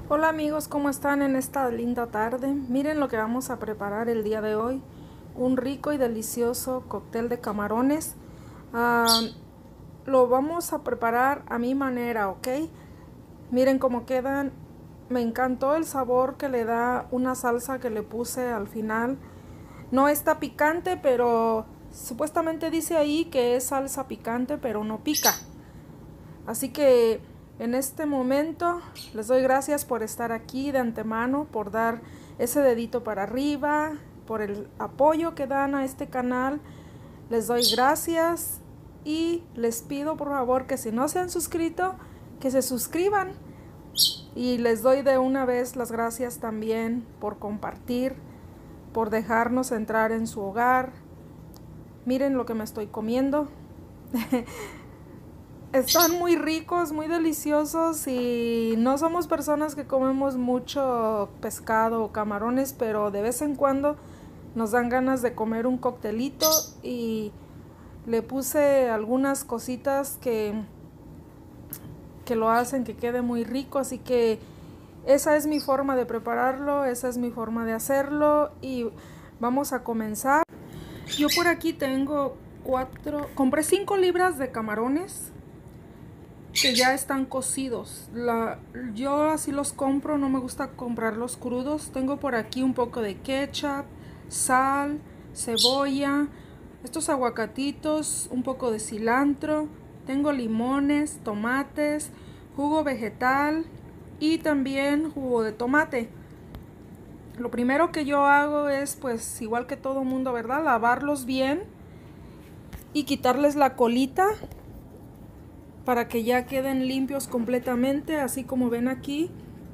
Hola amigos, ¿cómo están en esta linda tarde? Miren lo que vamos a preparar el día de hoy. Un rico y delicioso cóctel de camarones. Ah, lo vamos a preparar a mi manera, ¿ok? Miren cómo quedan. Me encantó el sabor que le da una salsa que le puse al final. No está picante, pero supuestamente dice ahí que es salsa picante, pero no pica. Así que en este momento les doy gracias por estar aquí de antemano, por dar ese dedito para arriba, por el apoyo que dan a este canal. Les doy gracias y les pido por favor que si no se han suscrito, que se suscriban. Y les doy de una vez las gracias también por compartir, por dejarnos entrar en su hogar. Miren lo que me estoy comiendo. Están muy ricos, muy deliciosos y no somos personas que comemos mucho pescado o camarones, pero de vez en cuando nos dan ganas de comer un coctelito y le puse algunas cositas que lo hacen que quede muy rico, así que esa es mi forma de prepararlo, esa es mi forma de hacerlo y vamos a comenzar. Yo por aquí tengo compré 5 libras de camarones que ya están cocidos. Yo así los compro, no me gusta comprarlos crudos. Tengo por aquí un poco de ketchup, sal, cebolla, estos aguacatitos, un poco de cilantro. Tengo limones, tomates, jugo vegetal y también jugo de tomate. Lo primero que yo hago es, pues igual que todo mundo, ¿verdad? Lavarlos bien y quitarles la colita para que ya queden limpios completamente, así como ven aquí.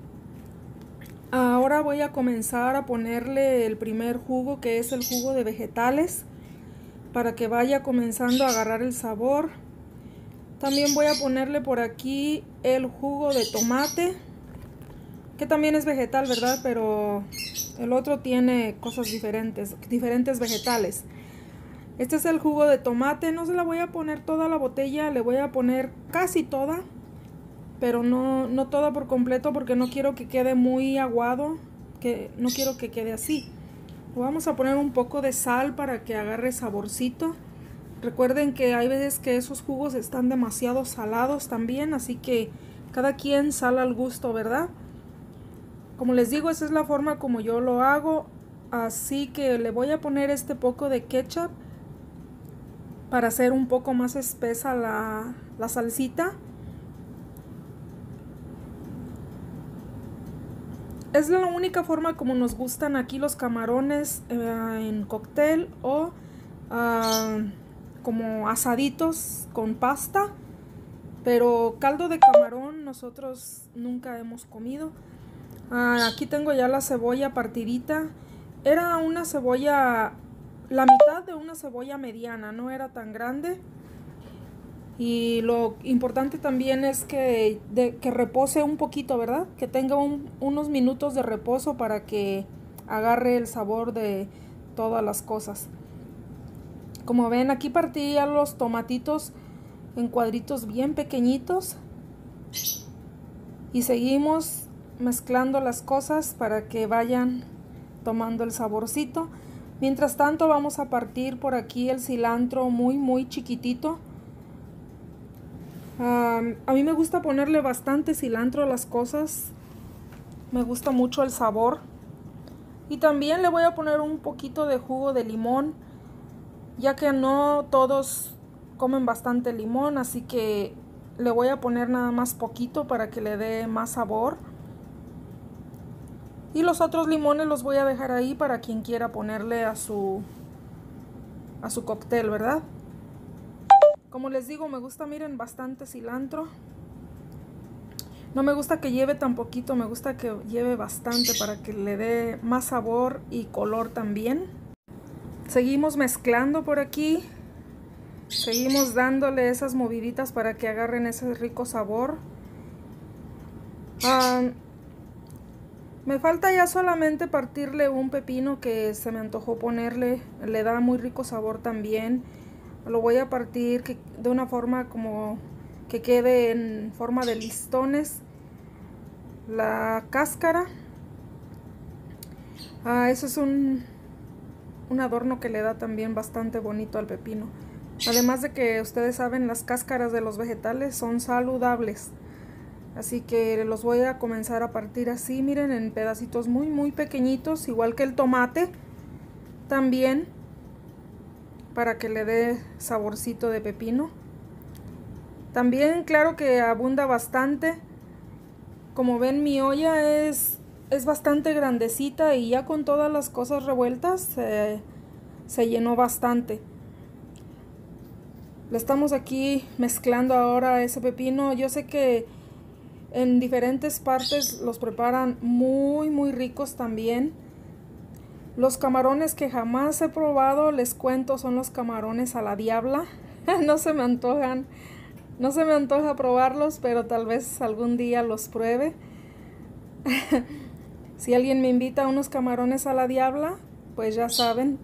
Ahora voy a comenzar a ponerle el primer jugo, que es el jugo de vegetales, para que vaya comenzando a agarrar el sabor. También voy a ponerle por aquí el jugo de tomate, que también es vegetal, ¿verdad? Pero el otro tiene cosas diferentes vegetales. Este es el jugo de tomate, no se la voy a poner toda la botella, le voy a poner casi toda, pero no toda por completo porque no quiero que quede muy aguado, que no quiero que quede así. Vamos a poner un poco de sal para que agarre saborcito. Recuerden que hay veces que esos jugos están demasiado salados también, así que cada quien sal al gusto, ¿verdad? Como les digo, esa es la forma como yo lo hago, así que le voy a poner este poco de ketchup para hacer un poco más espesa la salsita. Es la única forma como nos gustan aquí los camarones en cóctel o como asaditos con pasta. Pero caldo de camarón nosotros nunca hemos comido. Aquí tengo ya la cebolla partidita. Era una cebolla, la mitad de una cebolla mediana, no era tan grande. Y lo importante también es que repose un poquito, ¿verdad? Que tenga unos minutos de reposo para que agarre el sabor de todas las cosas. Como ven, aquí partí ya los tomatitos en cuadritos bien pequeñitos. Y seguimos mezclando las cosas para que vayan tomando el saborcito. Mientras tanto vamos a partir por aquí el cilantro muy chiquitito. A mí me gusta ponerle bastante cilantro a las cosas. Me gusta mucho el sabor. Y también le voy a poner un poquito de jugo de limón, ya que no todos comen bastante limón, así que le voy a poner nada más poquito para que le dé más sabor. Y los otros limones los voy a dejar ahí para quien quiera ponerle a su cóctel, ¿verdad? Como les digo, me gusta, miren, bastante cilantro. No me gusta que lleve tan poquito, me gusta que lleve bastante para que le dé más sabor y color también. Seguimos mezclando por aquí. Seguimos dándole esas moviditas para que agarren ese rico sabor. Me falta ya solamente partirle un pepino que se me antojó ponerle. Le da muy rico sabor también. Lo voy a partir de una forma como que quede en forma de listones. la cáscara. Eso es un adorno que le da también bastante bonito al pepino. Además de que ustedes saben, las cáscaras de los vegetales son saludables. Así que los voy a comenzar a partir así, miren, en pedacitos muy muy pequeñitos, igual que el tomate también, para que le dé saborcito de pepino. También claro que abunda bastante. Como ven, mi olla es bastante grandecita y ya con todas las cosas revueltas se llenó bastante. Le estamos aquí mezclando ahora ese pepino. Yo sé que en diferentes partes los preparan muy muy ricos también. Los camarones que jamás he probado, les cuento, son los camarones a la diabla. No se me antojan. No se me antoja probarlos, pero tal vez algún día los pruebe. Si alguien me invita a unos camarones a la diabla, pues ya saben.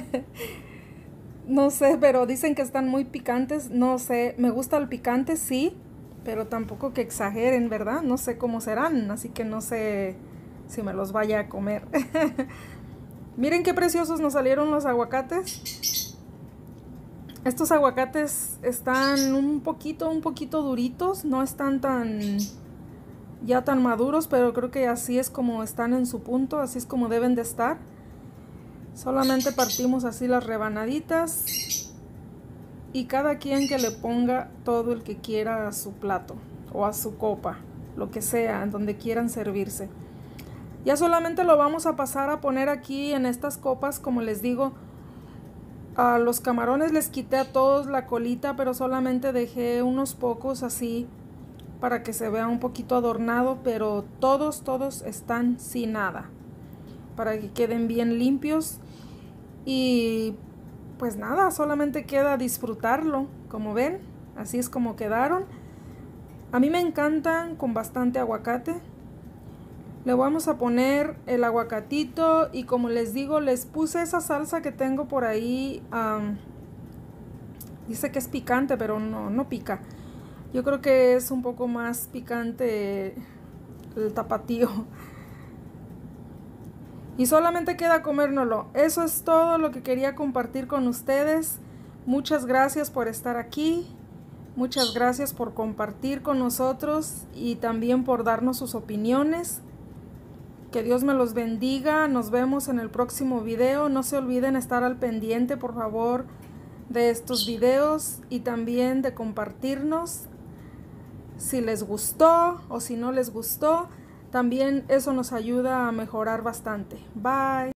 No sé, pero dicen que están muy picantes. No sé, me gusta el picante, sí, pero tampoco que exageren, ¿verdad? No sé cómo serán, así que no sé si me los vaya a comer. Miren qué preciosos nos salieron los aguacates. Estos aguacates están un poquito duritos, no están ya tan maduros, pero creo que así es como están en su punto, así es como deben de estar. Solamente partimos así las rebanaditas y cada quien que le ponga todo el que quiera a su plato o a su copa, lo que sea, en donde quieran servirse. Ya solamente lo vamos a pasar a poner aquí en estas copas, como les digo. A los camarones les quité a todos la colita, pero solamente dejé unos pocos así para que se vea un poquito adornado, pero todos están sin nada, para que queden bien limpios. Y pues nada, solamente queda disfrutarlo. Como ven, así es como quedaron. A mí me encantan con bastante aguacate. Le vamos a poner el aguacatito y como les digo, les puse esa salsa que tengo por ahí. Dice que es picante, pero no pica. Yo creo que es un poco más picante el tapatío. Y solamente queda comérnoslo. Eso es todo lo que quería compartir con ustedes. Muchas gracias por estar aquí. Muchas gracias por compartir con nosotros y también por darnos sus opiniones. Que Dios me los bendiga. Nos vemos en el próximo video. No se olviden estar al pendiente, por favor, de estos videos y también de compartirnos si les gustó o si no les gustó. También eso nos ayuda a mejorar bastante. Bye.